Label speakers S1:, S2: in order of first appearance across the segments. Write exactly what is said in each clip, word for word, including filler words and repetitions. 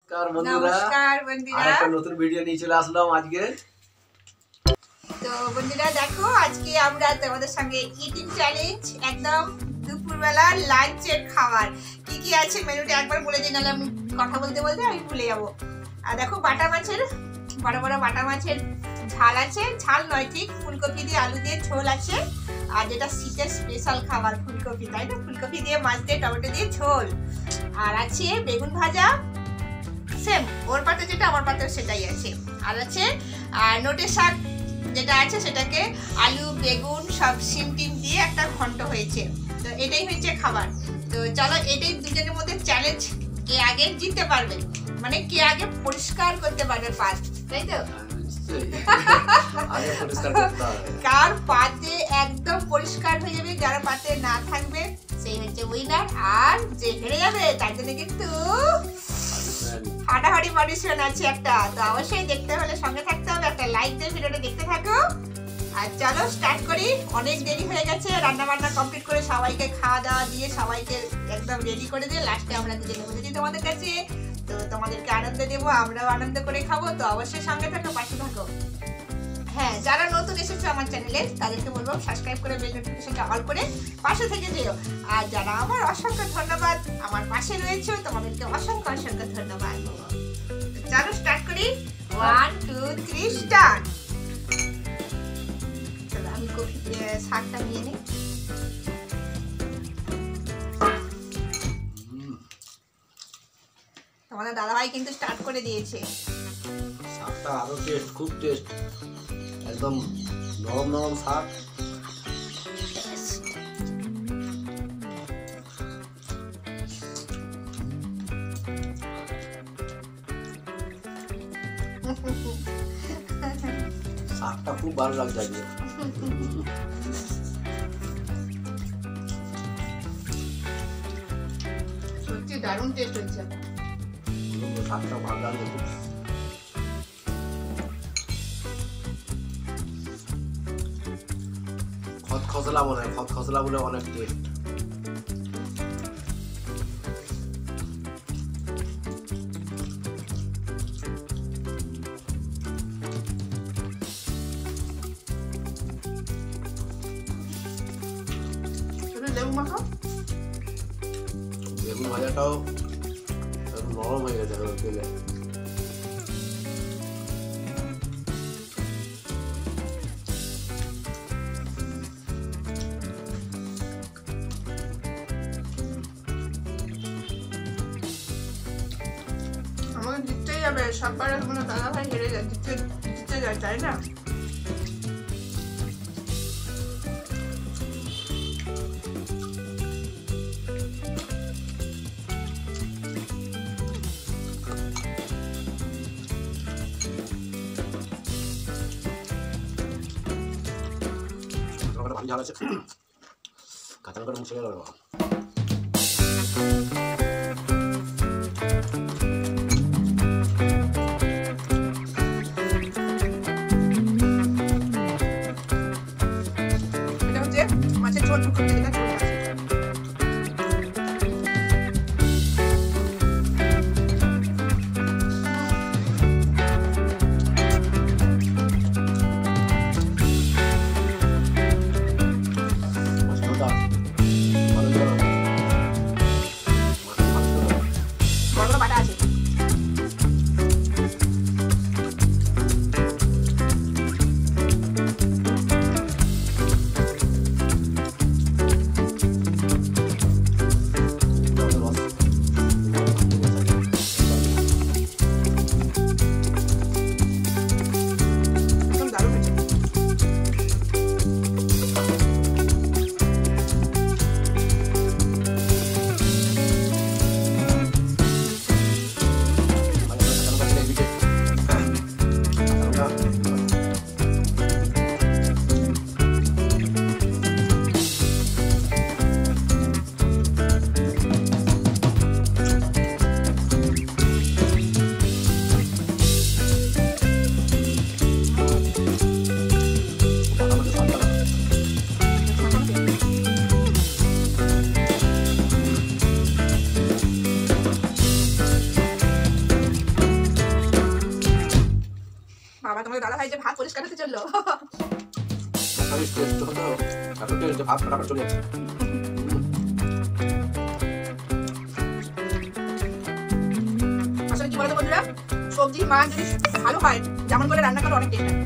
S1: নমস্কার বন্ধুরা,
S2: নমস্কার বন্ধুরা,
S1: আরেকটা নতুন ভিডিও নিয়ে চলে আসলাম আজকে।
S2: তো বন্ধুরা দেখো, আজকে আমরা তোমাদের সঙ্গে ইটিং চ্যালেঞ্জ, একদম দুপুরবেলা লাঞ্চের খাবার কি কি আছে মেনুটা একবার বলে দিই, নাহলে আমি কথা বলতে বলতে আমি ভুলে যাবো। আর দেখো, বাটা মাছের বড় বড় বাটা মাছের ঝাল আছে, ঝাল নয় ঠিক, ফুলকপি দিয়ে আলু দিয়ে ঝোল আছে। আর যেটা শীতের স্পেশাল খাবার ফুলকপি, তাই না? ফুলকপি দিয়ে মাছ দিয়ে টমেটো দিয়ে ঝোল। আর আছে বেগুন ভাজা, সেম ওর পাতে যেটা আমার পাতেও সেটাই আছে। আর আছে আর নোটে শাক যেটা আছে, সেটাকে আলু বেগুন সব সিম টিম দিয়ে একটা ঘন্ট হয়েছে। তো এটাই হচ্ছে খাবার। তো চলো, এটাই দুজনের মধ্যে চ্যালেঞ্জ, কে আগে জিততে পারবে, মানে কে আগে পরিষ্কার করতে পারবে পাত, তাই তো? কার পাতে একদম পরিষ্কার হয়ে যাবে, যারা পাতে না থাকবে সেই হচ্ছে উইনার। আর যে হেরে যাবে তার জন্য কিন্তু হাঁটাহাঁটি পানিশমেন্ট আছে একটা। তো অবশ্যই দেখতে হলে সঙ্গে থাকতে হবে, একটা লাইক দিয়ে ভিডিওটা দেখতে থাকো। আর চলো স্টার্ট করি, অনেক দেরি হয়ে গেছে। রান্না বান্না কমপ্লিট করে সবাইকে খাওয়া দাওয়া দিয়ে সবাইকে একদম রেডি করে দিয়ে লাস্টে আমরা দুজনে বসেছি তোমাদের কাছে। তো তোমাদেরকে আনন্দ দেবো, আমরাও আনন্দ করে খাবো। তো অবশ্যই সঙ্গে থাকো, পাশে থাকো। হ্যাঁ, যারা নতুন এসেছো আমার চ্যানেলে তাদেরকে বলবো সাবস্ক্রাইব করে বেল নোটিফিকেশনটা অল করে পাশে থেকে যেও। আর যারা আমার অসংখ্য ধন্যবাদ, আমার পাশে রয়েছে, তোমাদেরকে অসংখ্য অসংখ্য ধন্যবাদ। চলো স্টার্ট করি, ওয়ান টু থ্রি স্টার্ট। চলো আমি কফি শাকটা নিয়ে নিই। তোমাদের দাদাভাই কিন্তু স্টার্ট করে দিয়েছে।
S1: শাকটা আরো টেস্ট, খুব টেস্ট, একদম নরম নরম শাক। শাকটা খুব ভালো লাগছে আজকে।
S2: সত্যি দারুণ টেস্ট হচ্ছে।
S1: শাকটা ভালো লাগছে। খসলা মনে হয়, খসলা বলে অনেক টেস্ট। বেগুন ভাজাটাও নরম হয়ে গেছে তেলে।
S2: আমাকে জিততেই যাবে, সববার কোনো দাদা ভাই হেরে যায়, জিততে জিততে যায়, তাই না?
S1: ভালো ঝাল আছে, কাঁচা লঙ্কাটা মুছে গেল।
S2: এটা হচ্ছে মাছের ঝোল করতে যেটা ঝোল আছে। তোমার দাদা ভাই যে ভাত পরিষ্কার হতে চললো।
S1: ভাত ফটাফট চলে যাচ্ছে।
S2: আসলে কি বলতো বন্ধুরা, সবজি মাছ যদি ভালো হয় যেমন করে রান্না করে অনেক টেস্ট হয়।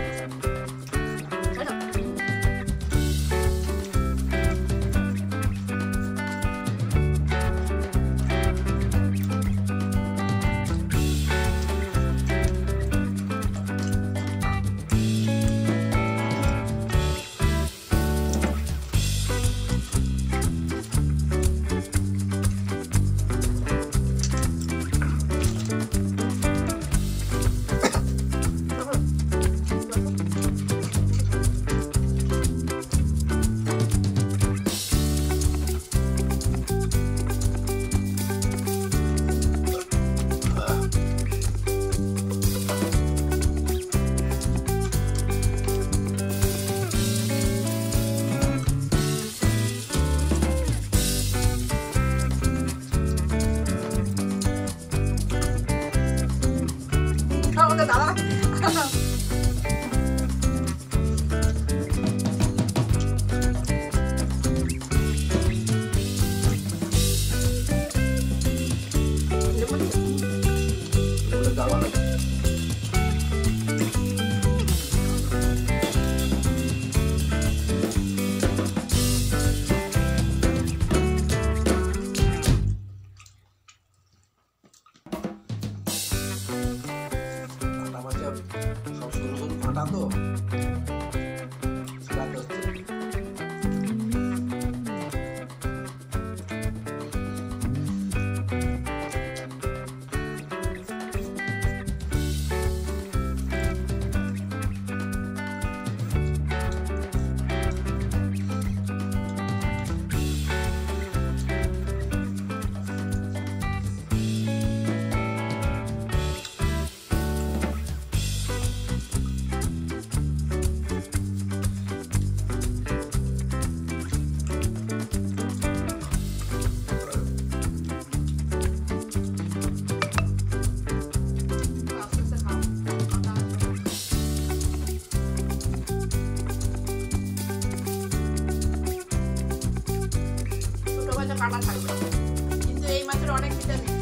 S2: দাদা
S1: সব সরু সরু কাঁটা তো কাটা থাকবে, কিন্তু এই মাছের অনেক ভিটামিন।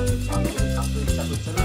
S1: ছাড়তে ইচ্ছা করছে না।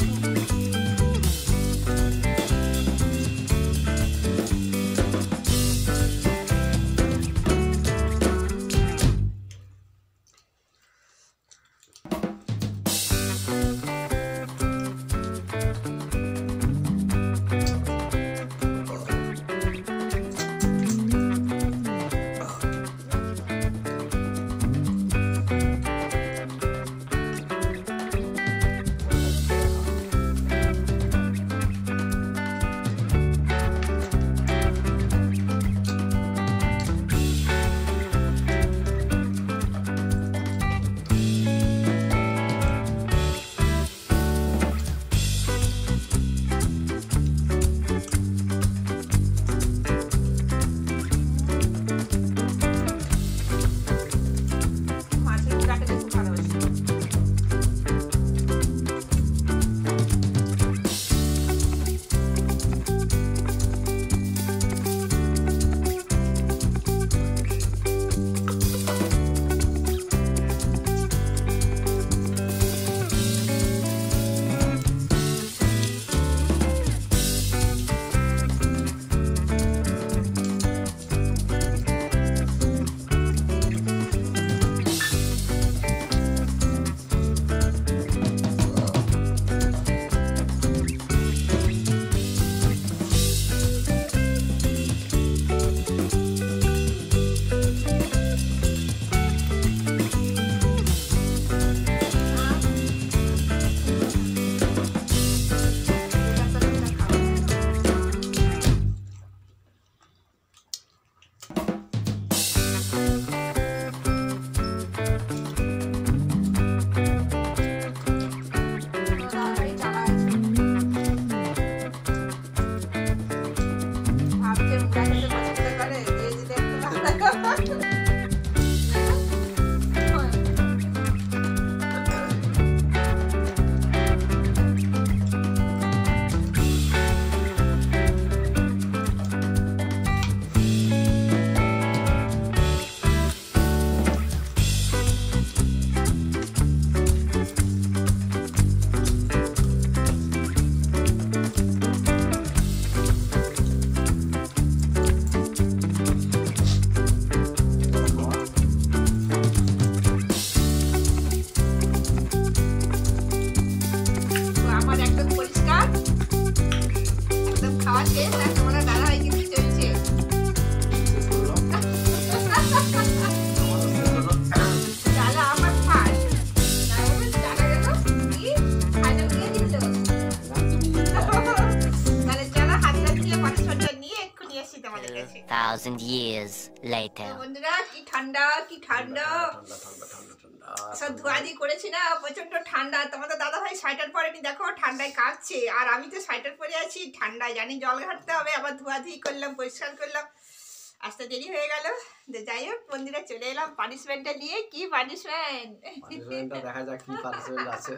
S3: Thousand years later.
S2: বন্ধুরা কি ঠান্ডা কি ঠান্ডা
S1: ঠান্ডা ঠান্ডা ঠান্ডা ঠান্ডা
S2: সব ধোয়াধি করেছি না, প্রচন্ড ঠান্ডা। তোমাদের দাদা ভাই সোয়েটার পরেনি, দেখো ঠান্ডায় কাঁপছে, আর আমি তো সোয়েটার পরে আছি ঠান্ডায়। জানি জল ঘাটতে হবে, আবার ধোয়াধি করলাম, পরিষ্কার করলাম, আসতে দেরি হয়ে গেল। যাই হোক বন্ধুরা, চলে এলাম পানিশমেন্টটা নিয়ে। কি পানিশমেন্ট,
S1: পানিশমেন্টটা দেখা যাক কি পানিশমেন্ট আছে।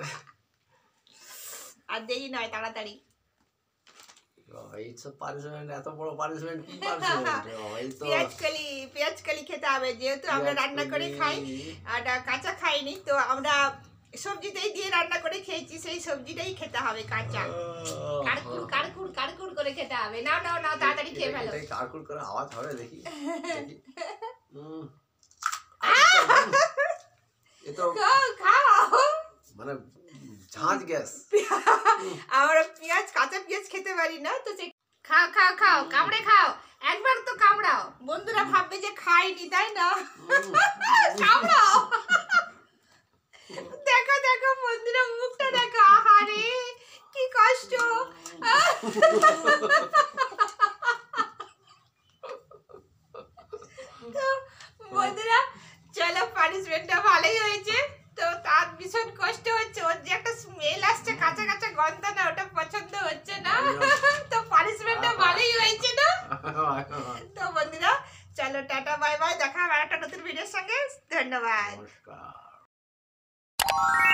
S2: আর দেরি নয়, তাড়াতাড়ি।
S1: এই সব পানিশমেন্ট, এত বড় পানিশমেন্ট, কি পানিশমেন্ট? এই তো
S2: পেঁয়াজ কলি, পেঁয়াজ কলি খেতে হবে, যেহেতু আমরা রান্না করে খাই আর কাঁচা খাইনি, তো আমরা সবজিতেই দিয়ে রান্না করে খেয়েছি, সেই সবজিটাই খেতে হবে কাঁচা। কারকুর কারকুর কারকুর করে খেতে হবে। নাও নাও নাও, তাড়াতাড়ি খেয়ে ফেলো।
S1: কারকুর করে আওয়াজ হবে, দেখি। হুম, এ তো
S2: খাও খাও,
S1: মানে ঝাঁঝ গ্যাস।
S2: আমরা পেঁয়াজ, কাঁচা পেঁয়াজ খেতে পারি না, তো সে খাও খাও খাও, কামড়ে খাও, একবার তো কামড়াও। বন্ধুরা ভাববে যে খাইনি, তাই না? কামড়াও। দেখো দেখো বন্ধুরা, মুখটা দেখো, আহারে কি কষ্ট। তো বন্ধুরা চলো, পানিশমেন্টটা ভালোই হয়েছে। তো তার ভীষণ কষ্ট হচ্ছে, ওর যে একটা স্মেল আসছে, কাঁচা কাঁচা গন্ধ, না ওটা পছন্দ হচ্ছে না। তো পানিশমেন্টটা ভালোই হয়েছে না? তো বন্ধুরা চলো, টাটা বাই বাই, দেখা হবে একটা নতুন ভিডিওর সঙ্গে। ধন্যবাদ।
S1: নমস্কার।